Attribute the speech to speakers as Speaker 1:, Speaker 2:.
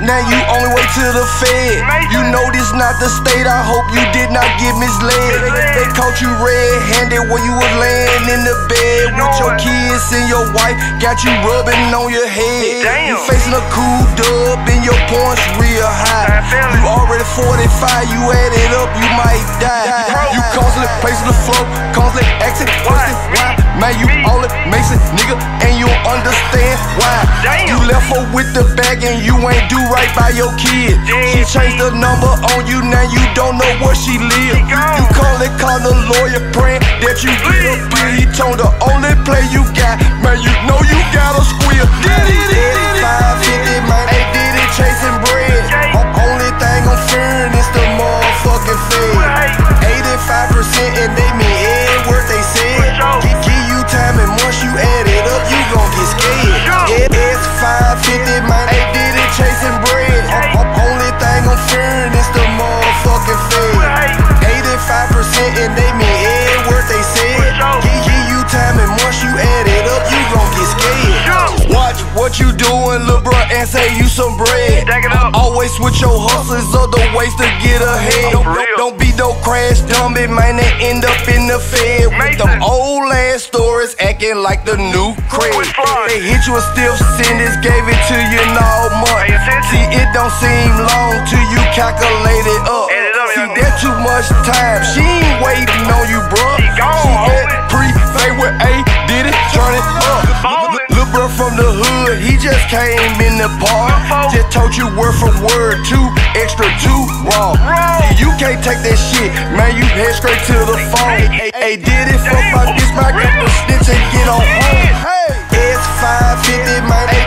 Speaker 1: now you only way to the Fed. You know this not the state, I hope you did not get misled. They caught you red-handed when you was laying in the bed with your kids and your wife, got you rubbing on your head. You facing a cool dub and your points real high. You already 45, you add it up, you might die. You constantly placing the flow, constantly asking questions why. Man, you all it makes it, nigga, and you don't understand why. You left her with the bag and you ain't do right by your kid. She changed the number on you, now you don't know where she live. You call the lawyer praying that you get a bill. He told the only play you got, man, you know you gotta squeal. Did it, 550, man, they did it chasing bread. Only thing I'm fearing is the motherfucking Fed. 85% and they mean every word they said. Give you time and once you add it up, you gon' get scared. It's 550, man, they did it chasing bread. Only thing I'm fearing is the motherfucking Fed. 85% and they mean every word they said. Give you time and once you add it up, you gon' get scared. Watch what you doing, lil' bruh, and say you some bread. Always switch your hustles other ways to get ahead. Don't be no crash dummy, man, they end up in the Fed with them old ass stories acting like the new craze. They hit you a stiff sentence, gave it to you in all month. See, it don't seem long till you calculate it up. See, that's too much time, she ain't waiting on you, bruh. She had pre-fade with A, did it, turn it up. Lil' bruh from the hood, he just came in the park. Just told you word for word, 2 extra 2 raw. See, you can't take that shit, man, you head straight to the phone. Hey, did it, fuck my bitch, man, got the snitch and get on home. It's 550, man.